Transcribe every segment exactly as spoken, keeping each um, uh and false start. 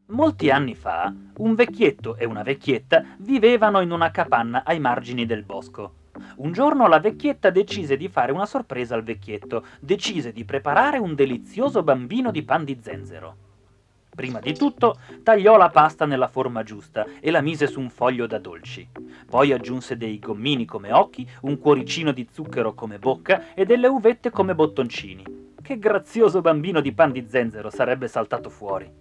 Molti anni fa, un vecchietto e una vecchietta vivevano in una capanna ai margini del bosco. Un giorno la vecchietta decise di fare una sorpresa al vecchietto, decise di preparare un delizioso bambino di pan di zenzero. Prima di tutto tagliò la pasta nella forma giusta e la mise su un foglio da dolci. Poi aggiunse dei gommini come occhi, un cuoricino di zucchero come bocca e delle uvette come bottoncini. Che grazioso bambino di pan di zenzero sarebbe saltato fuori!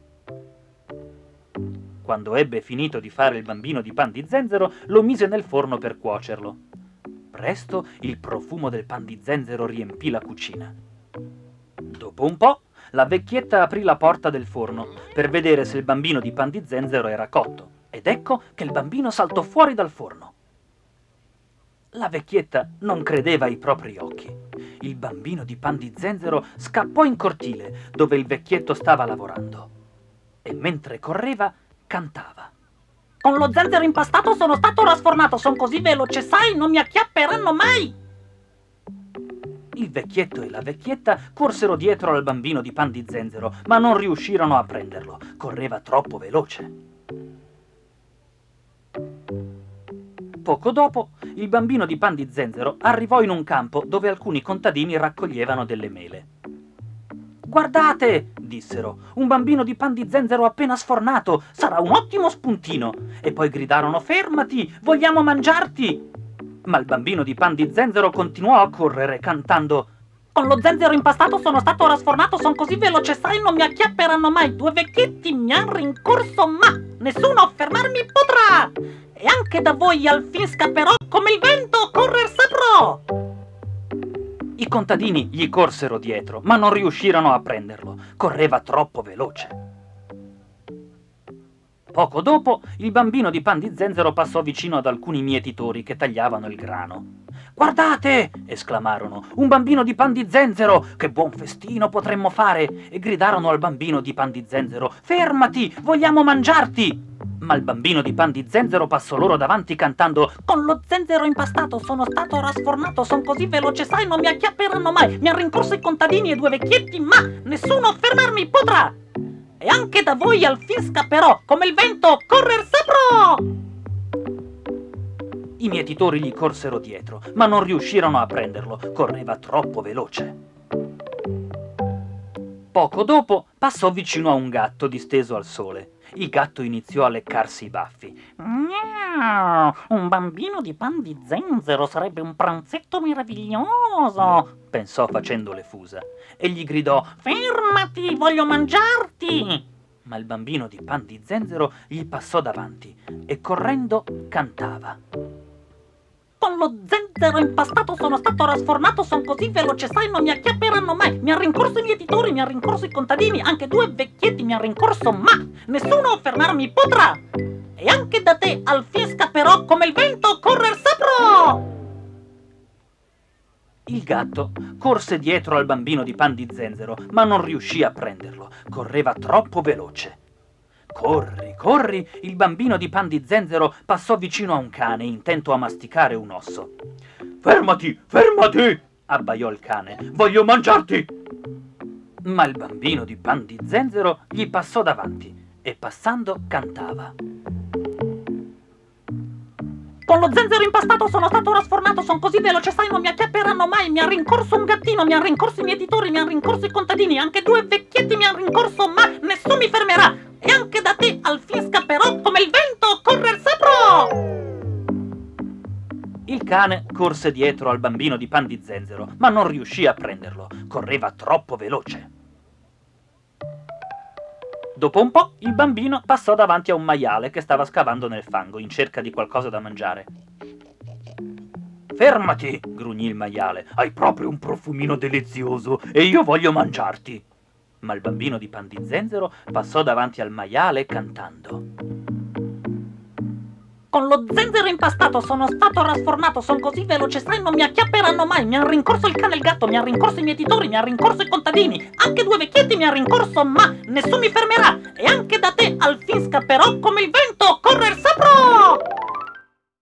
Quando ebbe finito di fare il bambino di pan di zenzero, lo mise nel forno per cuocerlo. Presto il profumo del pan di zenzero riempì la cucina. Dopo un po', la vecchietta aprì la porta del forno per vedere se il bambino di pan di zenzero era cotto, ed ecco che il bambino saltò fuori dal forno. La vecchietta non credeva ai propri occhi. Il bambino di pan di zenzero scappò in cortile, dove il vecchietto stava lavorando, e mentre correva cantava. Con lo zenzero impastato sono stato rasfornato, son così veloce, sai, non mi acchiapperanno mai! Il vecchietto e la vecchietta corsero dietro al bambino di pan di zenzero, ma non riuscirono a prenderlo. Correva troppo veloce. Poco dopo, il bambino di pan di zenzero arrivò in un campo dove alcuni contadini raccoglievano delle mele. «Guardate!» dissero, «un bambino di pan di zenzero appena sfornato! Sarà un ottimo spuntino!» E poi gridarono: «Fermati! Vogliamo mangiarti!» Ma il bambino di pan di zenzero continuò a correre, cantando: «Con lo zenzero impastato sono stato rasfornato, son così veloce, sai, non mi acchiapperanno mai! Due vecchietti mi han rincorso, ma nessuno fermarmi potrà! E anche da voi al fin scapperò, come il vento correr saprò!» I contadini gli corsero dietro, ma non riuscirono a prenderlo. Correva troppo veloce. Poco dopo, il bambino di pan di zenzero passò vicino ad alcuni mietitori che tagliavano il grano. «Guardate!» esclamarono. «Un bambino di pan di zenzero! Che buon festino potremmo fare!» E gridarono al bambino di pan di zenzero: «Fermati! Vogliamo mangiarti!» Ma il bambino di pan di zenzero passò loro davanti cantando: «Con lo zenzero impastato sono stato rasfornato, son così veloce, sai, non mi acchiapperanno mai! Mi han rincorso i contadini e due vecchietti, ma nessuno fermarmi potrà! E anche da voi al fin scapperò, come il vento correr saprò!» I mietitori gli corsero dietro, ma non riuscirono a prenderlo. Correva troppo veloce. Poco dopo passò vicino a un gatto disteso al sole. Il gatto iniziò a leccarsi i baffi. «Miau, un bambino di pan di zenzero sarebbe un pranzetto meraviglioso!» pensò facendo le fusa, e gli gridò: «Fermati, voglio mangiarti!» Ma il bambino di pan di zenzero gli passò davanti e correndo cantava: «Con lo zenzero impastato sono stato rasfornato, son così veloce, sai, non mi acchiapperanno mai! Mi han rincorso i mietitori, mi han rincorso i contadini, anche due vecchietti mi han rincorso, ma nessuno fermarmi potrà! E anche da te al fin scapperò, come il vento correr saprò!» Il gatto corse dietro al bambino di pan di zenzero, ma non riuscì a prenderlo. Correva troppo veloce. Corri, corri, il bambino di pan di zenzero passò vicino a un cane intento a masticare un osso. «Fermati, fermati!» abbaiò il cane. «Voglio mangiarti!» Ma il bambino di pan di zenzero gli passò davanti e passando cantava: «Con lo zenzero impastato sono stato rasfornato, son così veloce, sai, non mi acchiapperanno mai! Mi ha rincorso un gattino, mi han rincorso i mietitori, mi han rincorso i contadini, anche due vecchietti mi han rincorso, ma nessuno mi fermerà! E anche da te al fin scapperò, come il vento correr saprò!» Il cane corse dietro al bambino di pan di zenzero, ma non riuscì a prenderlo. Correva troppo veloce. Dopo un po', il bambino passò davanti a un maiale che stava scavando nel fango in cerca di qualcosa da mangiare. «Fermati!» grugnì il maiale. «Hai proprio un profumino delizioso e io voglio mangiarti!» Ma il bambino di pan di zenzero passò davanti al maiale cantando: «Con lo zenzero impastato sono stato rasfornato, son così veloce, sai, non mi acchiapperanno mai! Mi han rincorso il cane e il gatto, mi han rincorso i mietitori, mi han rincorso i contadini, anche due vecchietti mi han rincorso, ma nessuno mi fermerà! E anche da te al fin scapperò, come il vento correr saprò!»